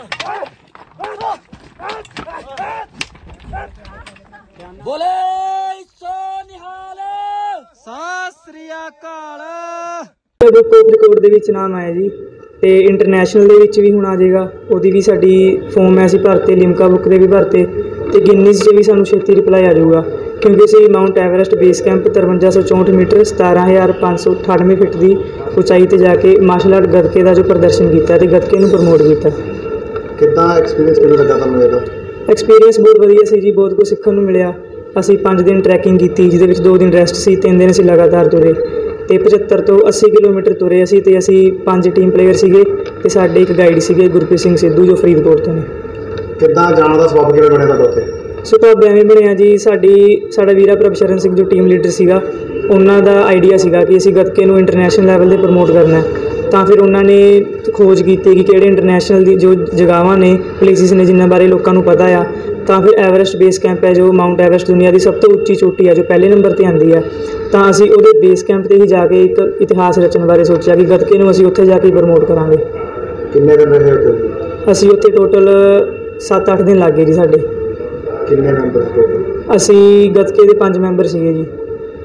बोले सो निहाल सत श्री अकाल। रिकॉर्ड ਦੇ ਵਿੱਚ ਨਾਮ ਆਇਆ ਜੀ ਤੇ ਇੰਟਰਨੈਸ਼ਨਲ ਦੇ ਵਿੱਚ ਵੀ ਹੁਣ ਆ ਜਾਏਗਾ। ਉਹਦੀ ਵੀ ਸਾਡੀ ਫੋਮ ਹੈ, ਅਸੀਂ ਭਰਤੇ, ਲਿਮਕਾ ਬੁੱਕ ਦੇ ਵੀ ਭਰਤੇ ਤੇ ਗਿਨੀਜ਼ 'ਚ ਵੀ ਸਾਨੂੰ ਛੇਤੀ ਰਿਪਲਾਈ ਆ ਜਾਊਗਾ ਕਿਉਂਕਿ ਅਸੀਂ mount Everest base camp 5364 meter 17598 feet ਦੀ ਉਚਾਈ ਤੇ ਜਾ ਕੇ ਮਾਰਸ਼ਲ ਆਰਟ ਗੱਤਕੇ ਦਾ ਜੋ ਪ੍ਰਦਰਸ਼ਨ ਕੀਤਾ ਤੇ ਗੱਤਕੇ ਨੂੰ ਪ੍ਰਮੋਟ ਕੀਤਾ। ਕਿੱਦਾਂ ਐਕਸਪੀਰੀਅੰਸ ਕਿਵੇਂ ਲੱਗਾ ਤੁਹਾਨੂੰ ਇਹਦਾ? ਐਕਸਪੀਰੀਅੰਸ ਬਹੁਤ ਵਧੀਆ ਸੀ ਜੀ, ਬਹੁਤ ਕੁਝ ਸਿੱਖਣ ਨੂੰ ਮਿਲਿਆ। ਅਸੀਂ 5 ਦਿਨ ਟਰੈਕਿੰਗ ਕੀਤੀ ਜਿਹਦੇ ਵਿੱਚ 2 ਦਿਨ ਰੈਸਟ ਸੀ, 3 ਦਿਨ ਅਸੀਂ ਲਗਾਤਾਰ ਤੁਰੇ ਤੇ 75 ਤੋਂ 80 ਕਿਲੋਮੀਟਰ ਤੁਰੇ ਅਸੀਂ ਤੇ ਅਸੀਂ 5 ਟੀਮ ਪਲੇਅਰ ਸੀਗੇ ਤੇ ਸਾਡੇ ਇੱਕ ਗਾਈਡ ਸੀਗੇ ਗੁਰਪ੍ਰੀਤ ਸਿੰਘ ਸਿੱਧੂ ਜੋ ਫਰੀਦਕੋਟ ਤੋਂ ਨੇ। ਕਿੱਦਾਂ ਜਾਣ ਦਾ ਸਬੱਬ ਕਿਵੇਂ ਬਣਿਆ ਤੁਹਾਡਾ ਉੱਥੇ? ਸੁਭਾਅ ਐਵੇਂ ਬਣਿਆ ਜੀ, ਸਾਡਾ ਵੀਰਾ ਪ੍ਰਭਸ਼ਰਨ ਸਿੰਘ ਜੋ ਟੀਮ ਲੀਡਰ ਸੀਗਾ, ਉਹਨਾਂ ਦਾ ਆਈਡੀਆ ਸੀਗਾ ਕਿ ਅਸੀਂ ਗੱਤਕੇ ਨੂੰ ਇੰਟਰਨੈਸ਼ਨਲ ਲੈਵਲ 'ਤੇ ਪ੍ਰਮੋਟ ਕਰਨਾ। ਤਾਂ ਫਿਰ ਉਹਨਾਂ ਨੇ ਖੋਜ ਕੀਤੀ ਕਿ ਕਿਹੜੇ ਇੰਟਰਨੈਸ਼ਨਲ ਦੀ ਜੋ ਜਗ੍ਹਾਵਾਂ ਨੇ, ਪਲੇਸਿਸ ਨੇ ਜਿਨ੍ਹਾਂ ਬਾਰੇ ਲੋਕਾਂ ਨੂੰ ਪਤਾ ਆ। ਤਾਂ ਫਿਰ ਐਵਰੈਸਟ ਬੇਸ ਕੈਂਪ ਹੈ ਜੋ ਮਾਊਂਟ ਐਵਰੈਸਟ ਦੁਨੀਆ ਦੀ ਸਭ ਤੋਂ ਉੱਚੀ ਚੋਟੀ ਹੈ ਜੋ ਪਹਿਲੇ ਨੰਬਰ 'ਤੇ ਆਉਂਦੀ ਹੈ। ਤਾਂ ਅਸੀਂ ਉਹਦੇ ਬੇਸ ਕੈਂਪ 'ਤੇ ਹੀ ਜਾ ਕੇ ਇੱਕ ਇਤਿਹਾਸ ਰਚਣ ਬਾਰੇ ਸੋਚਿਆ ਕਿ ਗੱਤਕੇ ਨੂੰ ਅਸੀਂ ਉੱਥੇ ਜਾ ਕੇ ਪ੍ਰਮੋਟ ਕਰਾਂਗੇ। ਕਿੰਨੇ ਦਿਨ ਰਹੇ ਉੱਥੇ? ਅਸੀਂ ਉੱਥੇ ਟੋਟਲ 7-8 ਦਿਨ ਲੱਗ ਗਏ ਜੀ ਸਾਡੇ। ਕਿੰਨੇ ਮੈਂਬਰ ਟੋਟਲ? ਅਸੀਂ ਗੱਤਕੇ ਦੇ 5 ਮੈਂਬਰ ਸੀਗੇ ਜੀ।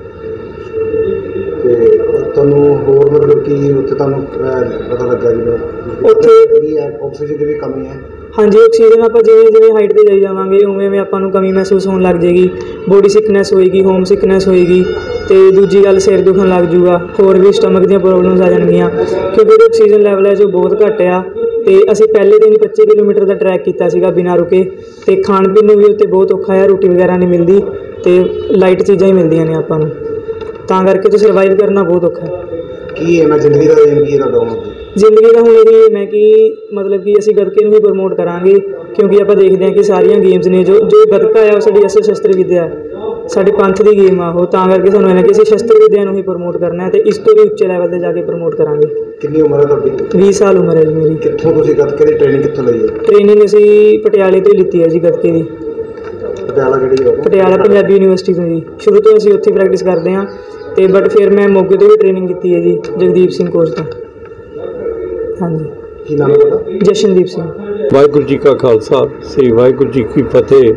ਤੇ ਤੁਹਾਨੂੰ ਹੋਰ ਮਤਲਬ ਕਿ ਉੱਥੇ ਤੁਹਾਨੂੰ ਪਤਾ ਲੱਗਾ ਜਿਵੇਂ ਉੱਥੇ ਕੀ ਹੈ, ਆਕਸੀਜਨ ਦੀ ਵੀ ਕਮੀ ਹੈ? ਹਾਂਜੀ, ਆਕਸੀਜਨ ਆਪਾਂ ਜਿਵੇਂ ਹਾਈਟ 'ਤੇ ਜਾਈ ਜਾਵਾਂਗੇ ਉਵੇਂ ਆਪਾਂ ਨੂੰ ਕਮੀ ਮਹਿਸੂਸ ਹੋਣ ਲੱਗ ਜਾਏਗੀ, ਬੋਡੀ ਸਿਕਨੈਸ ਹੋਏਗੀ, ਹੋਮ ਸਿਕਨੈਸ ਹੋਏਗੀ ਤੇ ਦੂਜੀ ਗੱਲ ਸਿਰ ਦੁਖਣ ਲੱਗ ਜੂਗਾ, ਹੋਰ ਵੀ ਸਟਮਕ ਦੀਆਂ ਪ੍ਰੋਬਲਮਸ ਆ ਜਾਣਗੀਆਂ ਕਿਉਂਕਿ ਉਹਦਾ ਆਕਸੀਜਨ ਲੈਵਲ ਹੈ ਜੋ ਬਹੁਤ ਘੱਟ ਆ। ਤੇ ਅਸੀਂ ਪਹਿਲੇ ਦਿਨ 25 ਕਿਲੋਮੀਟਰ ਦਾ ਟਰੈਕ ਕੀਤਾ ਸੀਗਾ ਬਿਨਾਂ ਰੁਕੇ ਤੇ ਖਾਣ ਪੀਣ ਨੂੰ ਵੀ ਉੱਥੇ ਬਹੁਤ ਔਖਾ ਹੈ, ਰੋਟੀ ਵਗੈਰਾ ਨਹੀਂ ਮਿਲਦੀ ਤੇ ਲਾਈਟ ਚੀਜ਼ਾਂ ਹੀ ਮਿਲਦੀਆਂ ਨੇ ਆਪਾਂ ਨੂੰ, ਤਾਂ ਕਰਕੇ ਤਾਂ ਸਰਵਾਈਵ ਕਰਨਾ ਬਹੁਤ ਔਖਾ ਹੈ। ਕੀ ਹੈ ਮੈਂ ਜ਼ਿੰਦਗੀ ਦਾ ਤੁਹਾਡਾ ਹੁਣ? ਜ਼ਿੰਦਗੀ ਦਾ ਹੁਣ ਇਹੀ ਮੈਂ ਕਿ ਮਤਲਬ ਕਿ ਅਸੀਂ ਗੱਤਕੇ ਨੂੰ ਵੀ ਪ੍ਰਮੋਟ ਕਰਾਂਗੇ ਕਿਉਂਕਿ ਆਪਾਂ ਦੇਖਦੇ ਹਾਂ ਕਿ ਸਾਰੀਆਂ ਗੇਮਸ ਨੇ ਜੋ ਗੱਤਕਾ ਆ ਉਹ ਸਾਡੀ ਅਸਲ ਸ਼ਸਤਰ ਵਿੱਦਿਆ, ਸਾਡੇ ਪੰਥ ਦੀ ਗੇਮ ਆ ਉਹ, ਤਾਂ ਕਰਕੇ ਸਾਨੂੰ ਇਹਨਾਂ ਕਿ ਅਸੀਂ ਸ਼ਸਤਰ ਵਿੱਦਿਆ ਨੂੰ ਹੀ ਪ੍ਰਮੋਟ ਕਰਨਾ ਹੈ ਤੇ ਇਸ ਤੋਂ ਵੀ ਉੱਚੇ ਲੈਵਲ 'ਤੇ ਜਾ ਕੇ ਪ੍ਰਮੋਟ ਕਰਾਂਗੇ। ਕਿੰਨੀ ਉਮਰ ਹੈ ਤੁਹਾਡੀ? 20 ਸਾਲ ਉਮਰ ਹੈ ਜੀ ਮੇਰੀ। ਕਿੱਥੋਂ ਤੁਸੀਂ ਗੱਤਕੇ ਦੀ ਟ੍ਰੇਨਿੰਗ ਕਿੱਥੋਂ ਲਈ ਹੈ? ਟ੍ਰੇਨਿੰਗ ਅਸੀਂ ਪਟਿਆਲੇ ਤੋਂ ਹੀ ਲਿੱਤੀ ਹੈ ਜੀ ਗੱਤਕੇ ਦੀ। ਪਟਿਆਲਾ ਕਿਹੜੀ ਜਗ੍ਹਾ? ਪਟਿਆਲਾ ਪੰਜਾਬੀ ਯੂਨੀਵਰਸਿਟੀ ਤੋਂ ਜੀ। ਸ਼ੁਰੂ ਤੋਂ ਅਸੀਂ ਉੱਥੇ ਪ੍ਰੈਕਟਿਸ ਕਰਦੇ ਹਾਂ ਤੇ ਬਟ ਫਿਰ ਮੈਂ ਮੋਗੇ ਤੋਂ ਵੀ ਟ੍ਰੇਨਿੰਗ ਕੀਤੀ ਹੈ ਜੀ, ਜਗਦੀਪ ਸਿੰਘ ਕੋਚ ਤੋਂ। ਹਾਂਜੀ। ਕੀ ਨਾਮ ਹੈ ਤੁਹਾਡਾ? ਜਸ਼ਨਦੀਪ ਸਿੰਘ। ਵਾਹਿਗੁਰੂ ਜੀ ਕਾ ਖਾਲਸਾ, ਸ੍ਰੀ ਵਾਹਿਗੁਰੂ ਜੀ ਕੀ ਫਤਿਹ।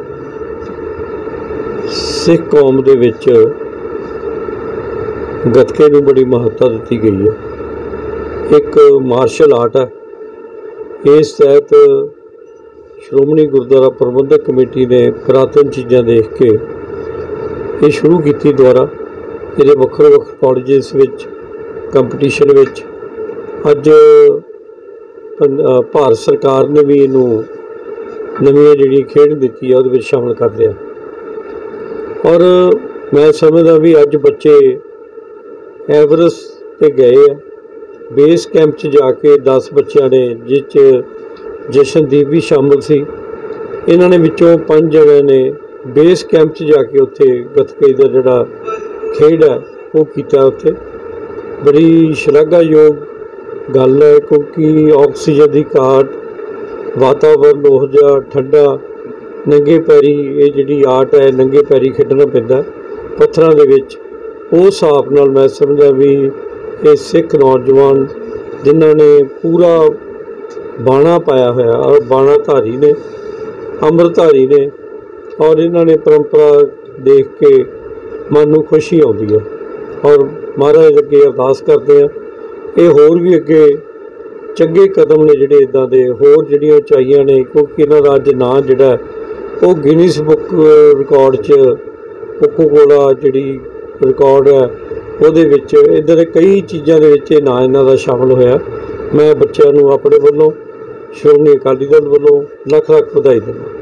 ਸਿੱਖ ਕੌਮ ਦੇ ਵਿੱਚ ਗੱਤਕੇ ਨੂੰ ਬੜੀ ਮਹੱਤਤਾ ਦਿੱਤੀ ਗਈ ਹੈ। ਇੱਕ ਮਾਰਸ਼ਲ ਆਰਟ ਹੈ। ਇਸ ਤਹਿਤ ਸ਼੍ਰੋਮਣੀ ਗੁਰਦੁਆਰਾ ਪ੍ਰਬੰਧਕ ਕਮੇਟੀ ਨੇ ਪੁਰਾਤਨ ਚੀਜ਼ਾਂ ਦੇਖ ਕੇ ਇਹ ਸ਼ੁਰੂ ਕੀਤੀ ਦੁਆਰਾ। ਇਹਦੇ ਵੱਖਰੇ ਵੱਖਰੇ ਕਾਲਜਿਸ ਵਿੱਚ ਕੰਪੀਟੀਸ਼ਨ ਵਿੱਚ ਅੱਜ ਭਾਰਤ ਸਰਕਾਰ ਨੇ ਵੀ ਇਹਨੂੰ ਨਵੀਂ ਜਿਹੜੀ ਖੇਡ ਦਿੱਤੀ ਹੈ ਉਹਦੇ ਵਿੱਚ ਸ਼ਾਮਲ ਕਰ ਲਿਆ। ਔਰ ਮੈਂ ਸਮਝਦਾ ਵੀ ਅੱਜ ਬੱਚੇ ਐਵਰੈਸਟ 'ਤੇ ਗਏ ਆ। ਬੇਸ ਕੈਂਪ 'ਚ ਜਾ ਕੇ 10 ਬੱਚਿਆਂ ਨੇ, ਜਿਸ 'ਚ ਜਸ਼ਨਦੀਪ ਵੀ ਸ਼ਾਮਲ ਸੀ, ਇਹਨਾਂ ਨੇ ਵਿੱਚੋਂ 5 ਜਣਿਆਂ ਨੇ ਬੇਸ ਕੈਂਪ 'ਚ ਜਾ ਕੇ ਉੱਥੇ ਗੱਤਕੇ ਦਾ ਜਿਹੜਾ ਖੇਡ ਹੈ ਉਹ ਕੀਤਾ। ਉੱਥੇ ਬੜੀ ਸ਼ਲਾਘਾਯੋਗ ਗੱਲ ਹੈ ਕਿਉਂਕਿ ਆਕਸੀਜਨ ਦੀ ਘਾਟ, ਵਾਤਾਵਰਨ ਉਹ ਜਿਹਾ ਠੰਡਾ, ਨੰਗੇ ਪੈਰੀ ਇਹ ਜਿਹੜੀ ਆਰਟ ਹੈ ਨੰਗੇ ਪੈਰੀ ਖੇਡਣਾ ਪੈਂਦਾ ਪੱਥਰਾਂ ਦੇ ਵਿੱਚ। ਉਸ ਹਿਸਾਬ ਨਾਲ ਮੈਂ ਸਮਝਦਾ ਵੀ ਇਹ ਸਿੱਖ ਨੌਜਵਾਨ ਜਿਨ੍ਹਾਂ ਨੇ ਪੂਰਾ ਬਾਣਾ ਪਾਇਆ ਹੋਇਆ ਔਰ ਬਾਣਾਧਾਰੀ ਨੇ, ਅੰਮ੍ਰਿਤਧਾਰੀ ਨੇ, ਔਰ ਇਹਨਾਂ ਨੇ ਪਰੰਪਰਾ ਦੇਖ ਕੇ ਮਨ ਨੂੰ ਖੁਸ਼ੀ ਆਉਂਦੀ ਹੈ। ਔਰ ਮਹਾਰਾਜ ਅੱਗੇ ਅਰਦਾਸ ਕਰਦੇ ਹਾਂ ਇਹ ਹੋਰ ਵੀ ਅੱਗੇ ਚੰਗੇ ਕਦਮ ਨੇ ਜਿਹੜੇ ਇੱਦਾਂ ਦੇ ਹੋਰ ਜਿਹੜੀਆਂ ਉਚਾਈਆਂ ਨੇ, ਕਿਉਂਕਿ ਇਹਨਾਂ ਦਾ ਅੱਜ ਨਾਂ ਜਿਹੜਾ ਉਹ ਗਿਨੀਜ਼ ਬੁੱਕ ਰਿਕਾਰਡ 'ਚ ਕੋਕਾ-ਕੋਲਾ ਜਿਹੜੀ ਰਿਕਾਰਡ ਹੈ ਉਹਦੇ ਵਿੱਚ ਇੱਦਾਂ ਦੇ ਕਈ ਚੀਜ਼ਾਂ ਦੇ ਵਿੱਚ ਇਹ ਨਾਂ ਇਹਨਾਂ ਦਾ ਸ਼ਾਮਲ ਹੋਇਆ। ਮੈਂ ਬੱਚਿਆਂ ਨੂੰ ਆਪਣੇ ਵੱਲੋਂ, ਸ਼੍ਰੋਮਣੀ ਅਕਾਲੀ ਦਲ ਵੱਲੋਂ ਲੱਖ ਲੱਖ ਵਧਾਈ ਦਿੰਦਾ।